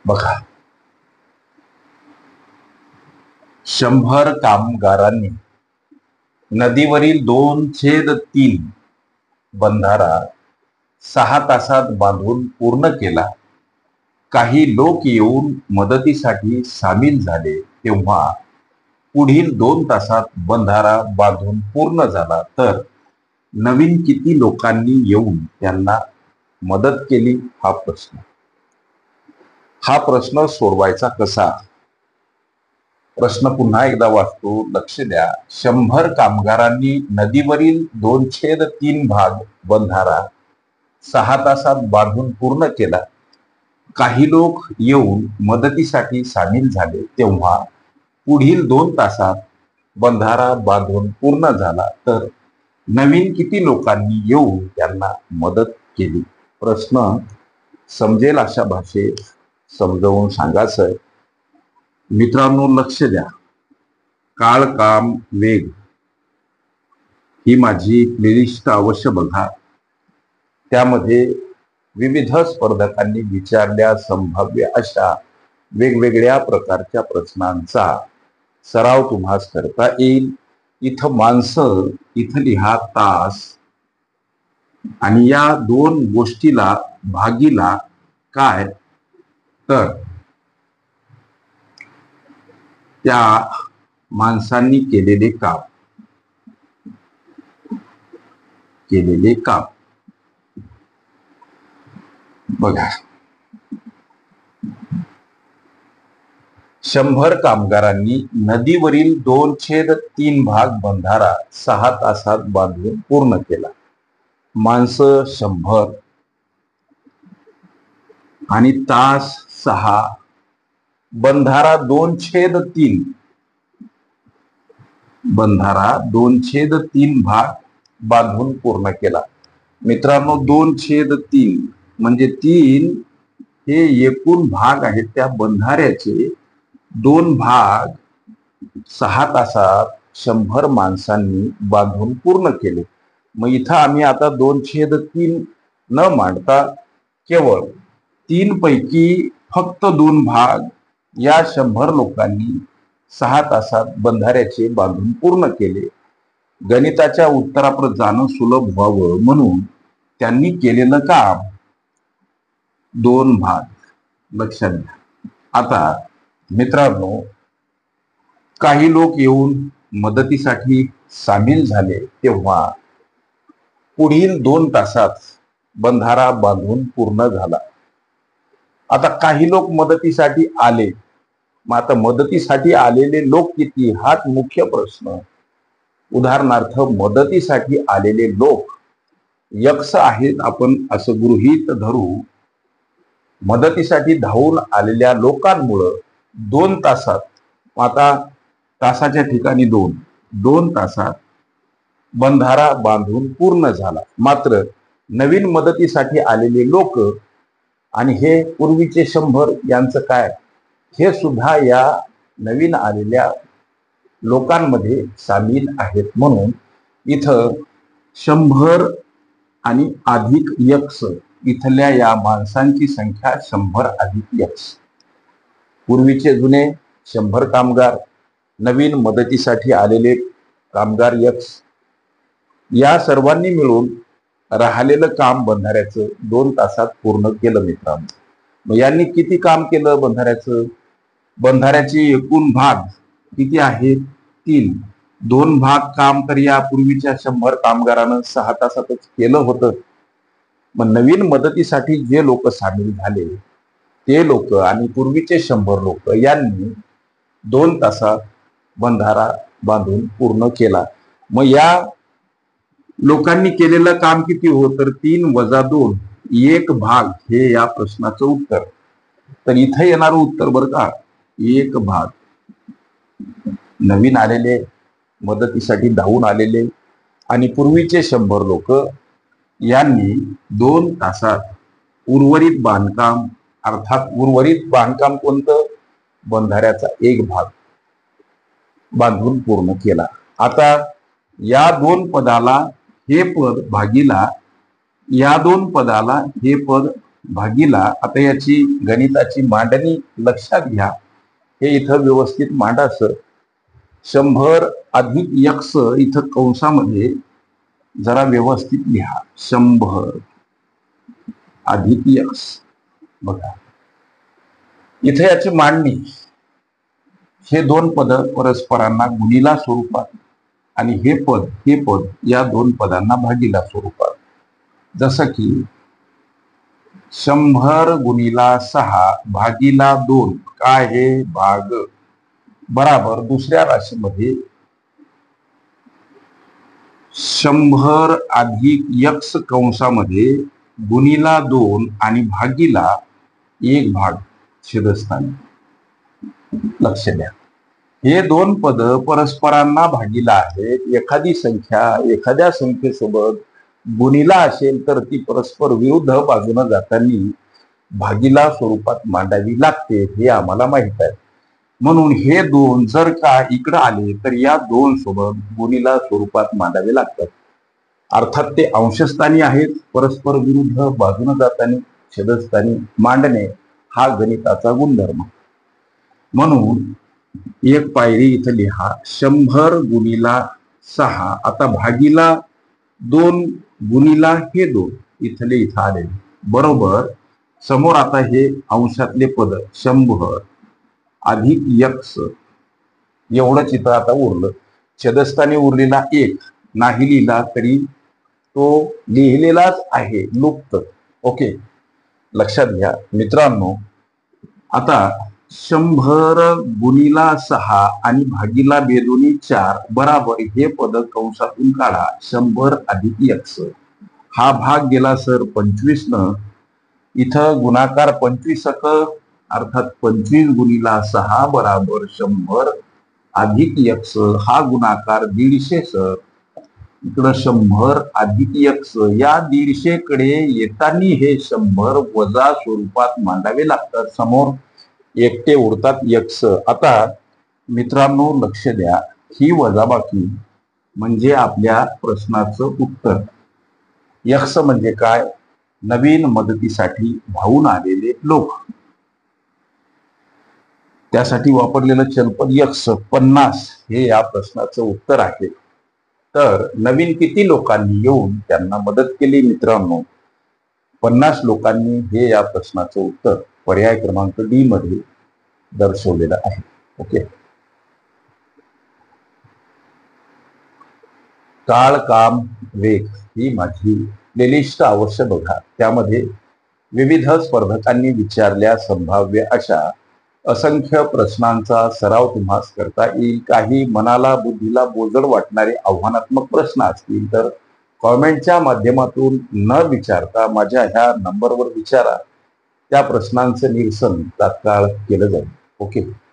बघा, 100 कामगारांनी नदीवरील 2/3 बंधारा 6 तासात बांधून पूर्ण केला. काही लोक येऊन मदतीसाठी सामील झाले तेव्हा पुढील 2 तासात बंधारा बांधून पूर्ण झाला. तर नवीन किती लोकांनी येऊन त्यांना मदत केली? हा प्रश्न सोडवायचा कसा? प्रश्न पुन्हा एकदा वाचतो, लक्ष द्या. 100 कामगारांनी नदीवरील 2/3 भाग बंधारा 6 तासात बांधून पूर्ण केला. काही लोक येऊन मदतीसाठी सामील झाले तेव्हा पुढील 2 तासात बंधारा बांधून पूर्ण झाला. तर नवीन किती लोकांनी येऊन त्यांना मदत केली? प्रश्न समजेल अशा भाषेत समजावून सांगायचं. मित्रांनो, लक्ष द्या. काळ, काम, वेग ही माझी प्लेलिस्ट अवश्य बघा. त्यामध्ये विविध स्पर्धकांनी विचारल्या संभाव्य अशा वेगवेगळ्या प्रकारच्या प्रश्नांचा सराव तुम्हास करता येईल. इथं माणसं, इथं लिहा तास, आणि या 2 गोष्टीला भागीला काय? तर त्या माणसांनी केलेले काम. बघा, 100 कामगारांनी नदीवरील 2/3 भाग बंधारा 6 तासात बांधून पूर्ण केला. माणसं 100 आणि तास 6. बंधारा 2/3 भाग बांधून पूर्ण केला. मित्रांनो, 2/3 म्हणजे 3 हे एकूण भाग आहेत. त्या बंधाऱ्याचे 2 भाग 6 तासात 100 माणसांनी बांधून पूर्ण केले. मग इथं आम्ही आता 2/3 न मांडता केवळ 3 पैकी फक्त 2 भाग या 100 लोकांनी 6 तासात बंधाऱ्याचे बांधून पूर्ण केले. गणिताच्या उत्तराप्रत जाणं सुलभ व्हावं म्हणून त्यांनी केलेलं काम 2 भाग. लक्षात घ्या. आता मित्रांनो, काही लोक येऊन मदतीसाठी सामील झाले तेव्हा पुढील 2 तासात बंधारा बांधून पूर्ण झाला. आता काही लोक मदतीसाठी आले. मग आता मदतीसाठी आलेले लोक किती? हाच मुख्य प्रश्न. उदाहरणार्थ, मदतीसाठी आलेले लोक X आहेत, आपण असं गृहीत धरू. मदतीसाठी धावून आलेल्या लोकांमुळं 2 तासात, आता तासाच्या ठिकाणी 2 तासात बंधारा बांधून पूर्ण झाला. मात्र नवीन मदतीसाठी आलेले लोक आणि हे पूर्वीचे 100 यांचं काय? हे सुद्धा या नवीन आलेल्या लोकांमध्ये सामील आहेत. म्हणून इथं 100 आणि अधिक X, इथल्या या माणसांची संख्या 100 अधिक X. पूर्वीचे जुने 100 कामगार, नवीन मदतीसाठी आलेले कामगार X, या सर्वांनी मिळून राहिलेलं काम बंधाऱ्याचं 2 तासात पूर्ण केलं. मित्रांनो, मग यांनी किती काम केलं बंधाऱ्याचं? बंधाऱ्याचे एकूण भाग किती आहेत? 3. 2 भाग काम तर या पूर्वीच्या 100 कामगारानं 6 तासातच केलं होतं. मग नवीन मदतीसाठी जे लोक सामील झाले ते लोक आणि पूर्वीचे 100 लोक यांनी 2 तासात बंधारा बांधून पूर्ण केला. मग या लोकांनी केलेलं काम किती हो? तर 3 वजा 2, 1 भाग हे या प्रश्नाचं उत्तर. तर इथं येणारं उत्तर बरं का, 1 भाग. नवीन आलेले, मदतीसाठी धावून आलेले आणि पूर्वीचे 100 लोक यांनी 2 तासात उर्वरित बांधकाम, अर्थात उर्वरित बांधकाम कोणतं? बंधाऱ्याचा 1 भाग बांधून पूर्ण केला. आता या 2 पदाला हे पद भागीला या 2 पदाला हे पद भागीला, आता याची गणिताची मांडणी लक्षात घ्या, हे इथं व्यवस्थित मांडा सर. 100 अधिक यक्स इथं कंसामध्ये जरा व्यवस्थित लिहा. 100 अधिक यक्स. बघा इथे याची मांडणी, हे दोन पद परस्परांना गुणिला स्वरूपात आणि हे पद या दोन पदांना भागीला स्वरूपात. जसं की 100 गुणिला 6 भागीला 2 काय हे भाग बराबर दुसऱ्या राशीमध्ये 100 अधिक यक्स कंसामध्ये गुणिला 2 आणि भागीला 1 भाग छेदस्थानी. लक्ष द्या, हे दोन पद परस्परांना भागीला आहेत. एखादी संख्या एखाद्या संख्येसोबत गुणिला असेल तर ती परस्पर विरुद्ध बाजूने जाताना भागीला स्वरूपात मांडावी लागते, हे आम्हाला माहित आहे. म्हणून हे दोन जर का इकडे आले तर या दोन सोबत गुणिला स्वरूपात मांडावे लागतात. अर्थात ते अंशस्थानी आहेत, परस्पर विरुद्ध बाजूने जाताना छेदस्थानी मांडणे हा गणिताचा गुणधर्म. म्हणून एक पायरी इथं लिहा, 100 गुणिला 6. आता भागीला 2 गुणिला हे 2 इथले इथं आले बरोबर. समोर आता हे अंशातले पद 100 अधिक यक्स एवढंच इथं आता उरलं. छेदस्थानी उरलेला 1 नाही लिहिला तरी तो लिहिलेलाच आहे, लुप्त. ओके, लक्षात घ्या मित्रांनो. आता 100 गुणिला 6 आणि भागीला बेदोनी 4 बराबर हे पद कंसातून काढा. 100 अधिक यक्स हा भाग गेला सर 25 न. इथं गुणाकार 25 अर्थात 25 गुणिला 6 बराबर 100 अधिक यक्स हा गुणाकार 150 सर. इकडं 100 अधिक यक्स या 150 कडे येताना हे 100 वजा स्वरूपात मांडावे लागतात. समोर एकटे उरतात यक्स. आता मित्रांनो लक्ष द्या, ही वजाबाकी म्हणजे आपल्या प्रश्नाचं उत्तर. यक्स म्हणजे काय? नवीन मदतीसाठी धावून आलेले लोक. त्यासाठी वापरलेलं चलपद यक्स 50 हे या प्रश्नाचं उत्तर आहे. तर नवीन किती लोकांनी येऊन त्यांना मदत केली मित्रांनो? 50 लोकांनी हे या प्रश्नाचं उत्तर पर्याय क्रमांक डी मध्ये दर्शवलेलं आहे. ओके, काळ काम वेग ही माझी प्लेलिस्ट अवश्य बघा. त्यामध्ये विविध स्पर्धकांनी विचारल्या संभाव्य अशा असंख्य प्रश्नांचा सराव तुम्हास करता येईल. काही मनाला बुद्धीला बोजड वाटणारे आव्हानात्मक प्रश्न असतील तर कॉमेंटच्या माध्यमातून न विचारता माझ्या ह्या नंबरवर विचारा. त्या प्रश्नांचं निरसन तात्काळ केलं जाईल. ओके.